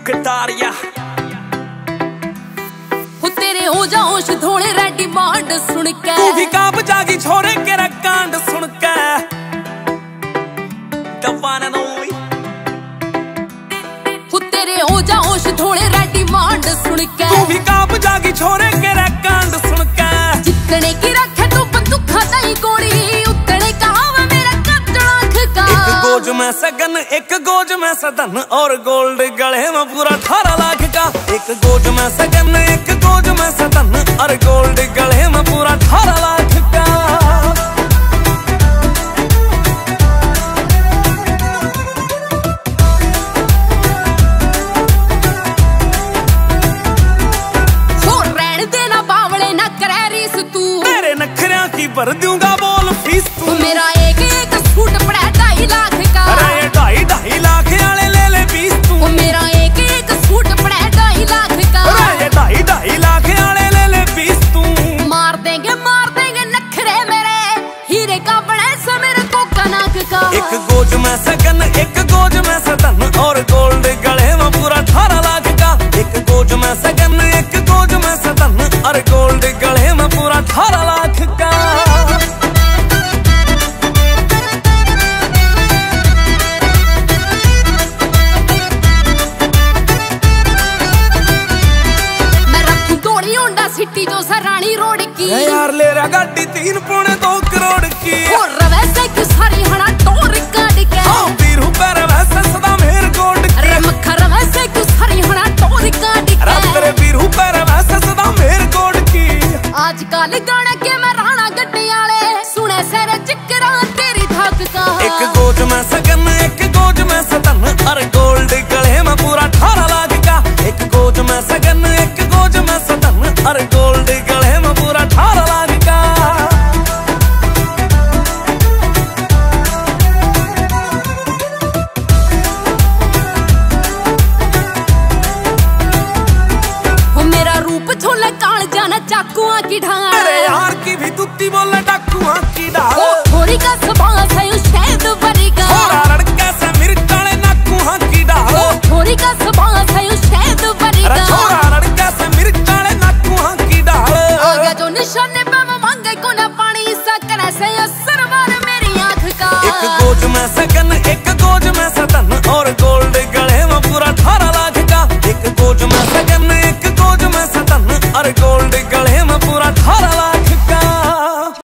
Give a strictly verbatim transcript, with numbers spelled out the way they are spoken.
कटारिया तेरे हो जाओश थोड़े रेडी बांड सुन के तू भी कांप जागी छोरे केरा कांड सुन के दबाना नोई तेरे हो जाओश थोड़े रेडी बांड सुन के तू भी कांप जागी छोरे केरा कांड सुन के जितने की रखे तू बंदूक दई गोली उतने कहावा मेरा कच्चा आँख का एक गोज में सगन एक गोज में सदन और गोल्ड गले में पूरा अठारह लाख का एक गोज में सगन एक गोज में सदन और गोल्ड गले में पूरा अठारह लाख का हो रहने देना बावले ना करे रीस तू तेरे नखरियां की भर दूंगा बोल फीस तू मेरा एक एक सूट पड़ा ढाई लाख का अरे ये ढाई ढाई लाख वाले ले ले बीस तू मेरा एक एक सूट पड़ा ढाई लाख का अरे ये ढाई ढाई लाख वाले ले ले बीस तू मार देंगे मार देंगे नखरे मेरे हीरे का बड़ा सा मेरे को कनक का एक गोज में सगन एक गोज में सदन और गोल्ड गले में पूरा अठारह लाख का एक गोज में सगन एक गोज में सदन और गोल्ड गले में पूरा अठारह लाख का सिटी जो सरानी रोड की यार ले रहा गाड़ी तीन पौने दो करोड़ की और वैसे क्यों सारी हना टोर काट के हाँ बीरू पर वैसे सदा मेर गोल्ड की अरे मखर वैसे क्यों सारी हना टोर काट के अरे तेरे बीरू पर वैसे सदा मेर गोल्ड की आजकल गाने के मैं राणा गड्डी वाले सुने सर चिकरा तेरी थाक का एक गोज में सगन एक गोज में सदन और गोल्ड गले में पूरा अठारह लाख का एक गोज में सगन एक गोज में सदन और गोल्ड गले में पूरा अठारह लाख का वो मेरा रूप छोले काल जाना चाकुआ की ढाल अरे यार की भी तुत्ती बोले डाकुआ की डाल थोड़ी का सबास है